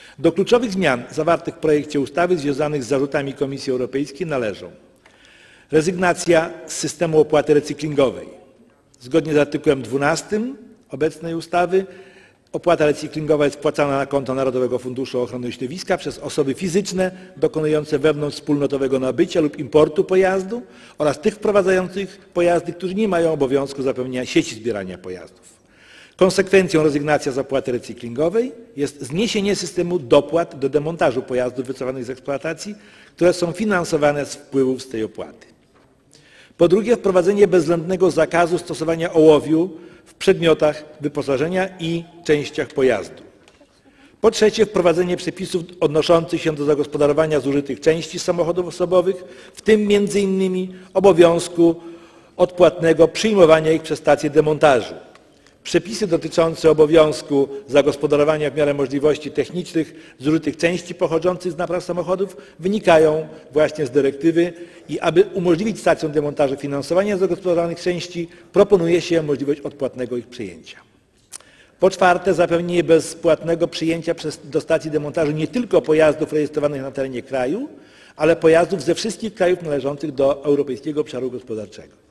Do kluczowych zmian zawartych w projekcie ustawy związanych z zarzutami Komisji Europejskiej należą: rezygnacja z systemu opłaty recyklingowej. Zgodnie z artykułem 12 obecnej ustawy opłata recyklingowa jest wpłacana na konto Narodowego Funduszu Ochrony Środowiska przez osoby fizyczne dokonujące wewnątrzwspólnotowego nabycia lub importu pojazdu oraz tych wprowadzających pojazdy, którzy nie mają obowiązku zapewnienia sieci zbierania pojazdów. Konsekwencją rezygnacji z opłaty recyklingowej jest zniesienie systemu dopłat do demontażu pojazdów wycofanych z eksploatacji, które są finansowane z wpływów z tej opłaty. Po drugie, wprowadzenie bezwzględnego zakazu stosowania ołowiu w przedmiotach wyposażenia i częściach pojazdu. Po trzecie, wprowadzenie przepisów odnoszących się do zagospodarowania zużytych części samochodów osobowych, w tym m.in. obowiązku odpłatnego przyjmowania ich przez stacje demontażu. Przepisy dotyczące obowiązku zagospodarowania w miarę możliwości technicznych zużytych części pochodzących z napraw samochodów wynikają właśnie z dyrektywy i aby umożliwić stacjom demontażu finansowania zagospodarowanych części, proponuje się możliwość odpłatnego ich przyjęcia. Po czwarte, zapewnienie bezpłatnego przyjęcia do stacji demontażu nie tylko pojazdów rejestrowanych na terenie kraju, ale pojazdów ze wszystkich krajów należących do Europejskiego Obszaru Gospodarczego.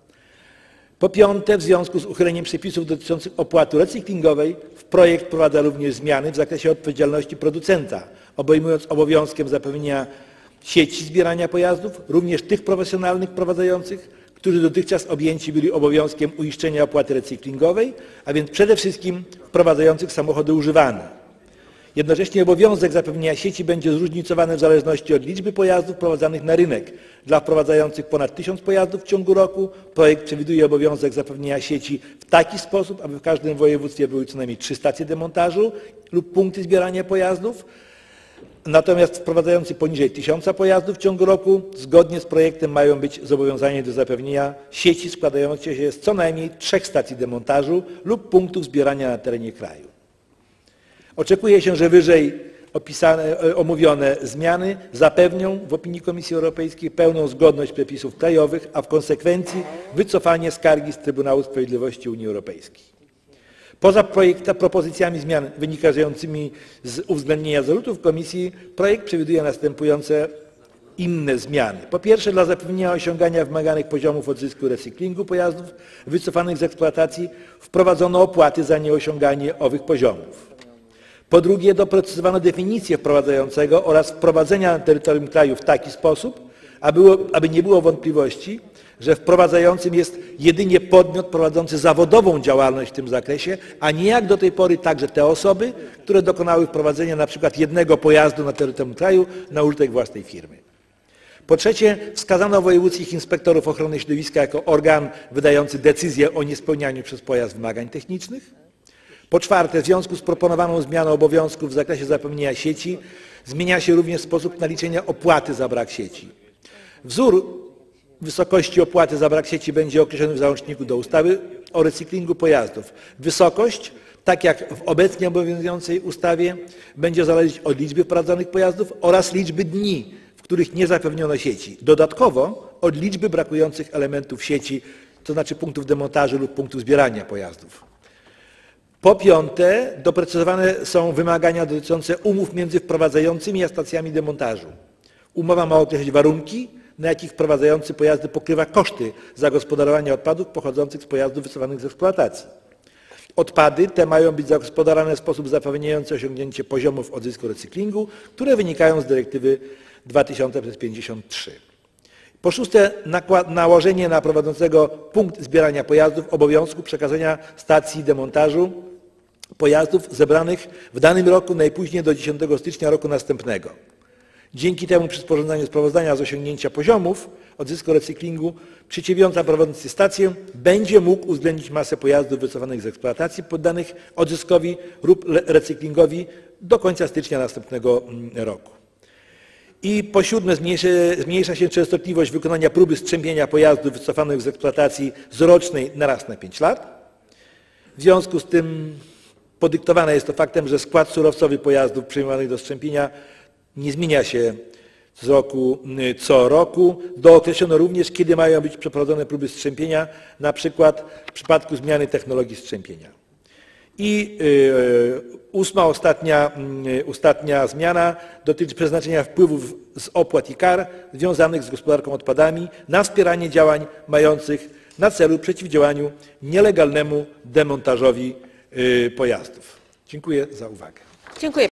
Po piąte, w związku z uchyleniem przepisów dotyczących opłaty recyklingowej w projekt wprowadza również zmiany w zakresie odpowiedzialności producenta, obejmując obowiązkiem zapewnienia sieci zbierania pojazdów, również tych profesjonalnych wprowadzających, którzy dotychczas objęci byli obowiązkiem uiszczenia opłaty recyklingowej, a więc przede wszystkim wprowadzających samochody używane. Jednocześnie obowiązek zapewnienia sieci będzie zróżnicowany w zależności od liczby pojazdów wprowadzanych na rynek. Dla wprowadzających ponad 1000 pojazdów w ciągu roku projekt przewiduje obowiązek zapewnienia sieci w taki sposób, aby w każdym województwie były co najmniej 3 stacje demontażu lub punkty zbierania pojazdów. Natomiast wprowadzający poniżej 1000 pojazdów w ciągu roku zgodnie z projektem mają być zobowiązani do zapewnienia sieci składającej się z co najmniej 3 stacji demontażu lub punktów zbierania na terenie kraju. Oczekuje się, że wyżej omówione zmiany zapewnią w opinii Komisji Europejskiej pełną zgodność przepisów krajowych, a w konsekwencji wycofanie skargi z Trybunału Sprawiedliwości Unii Europejskiej. Poza propozycjami zmian wynikającymi z uwzględnienia zarzutów Komisji, projekt przewiduje następujące inne zmiany. Po pierwsze, dla zapewnienia osiągania wymaganych poziomów odzysku i recyklingu pojazdów wycofanych z eksploatacji wprowadzono opłaty za nieosiąganie owych poziomów. Po drugie, doprecyzowano definicję wprowadzającego oraz wprowadzenia na terytorium kraju w taki sposób, aby nie było wątpliwości, że wprowadzającym jest jedynie podmiot prowadzący zawodową działalność w tym zakresie, a nie jak do tej pory także te osoby, które dokonały wprowadzenia np. jednego pojazdu na terytorium kraju na użytek własnej firmy. Po trzecie, wskazano wojewódzkich inspektorów ochrony środowiska jako organ wydający decyzję o niespełnianiu przez pojazd wymagań technicznych. Po czwarte, w związku z proponowaną zmianą obowiązków w zakresie zapewnienia sieci zmienia się również sposób naliczenia opłaty za brak sieci. Wzór wysokości opłaty za brak sieci będzie określony w załączniku do ustawy o recyklingu pojazdów. Wysokość, tak jak w obecnie obowiązującej ustawie, będzie zależeć od liczby wprowadzonych pojazdów oraz liczby dni, w których nie zapewniono sieci. Dodatkowo od liczby brakujących elementów sieci, to znaczy punktów demontażu lub punktów zbierania pojazdów. Po piąte, doprecyzowane są wymagania dotyczące umów między wprowadzającymi a stacjami demontażu. Umowa ma określić warunki, na jakich wprowadzający pojazdy pokrywa koszty zagospodarowania odpadów pochodzących z pojazdów wycofanych z eksploatacji. Odpady te mają być zagospodarowane w sposób zapewniający osiągnięcie poziomów odzysku recyklingu, które wynikają z dyrektywy 2000/53. Po szóste, nałożenie na prowadzącego punkt zbierania pojazdów obowiązku przekazania stacji demontażu pojazdów zebranych w danym roku najpóźniej do 10 stycznia roku następnego. Dzięki temu przy sporządzaniu sprawozdania z osiągnięcia poziomów odzysku recyklingu przedsiębiorca prowadzący stację będzie mógł uwzględnić masę pojazdów wycofanych z eksploatacji poddanych odzyskowi lub recyklingowi do końca stycznia następnego roku. I po siódme, zmniejsza się częstotliwość wykonania próby strzępienia pojazdów wycofanych z eksploatacji z rocznej na raz na 5 lat. W związku z tym podyktowane jest to faktem, że skład surowcowy pojazdów przyjmowanych do strzępienia nie zmienia się z roku co roku. Dookreślono również, kiedy mają być przeprowadzone próby strzępienia, na przykład w przypadku zmiany technologii strzępienia. I ósma, ostatnia zmiana dotyczy przeznaczenia wpływów z opłat i kar związanych z gospodarką odpadami na wspieranie działań mających na celu przeciwdziałaniu nielegalnemu demontażowi pojazdów. Dziękuję za uwagę. Dziękuję.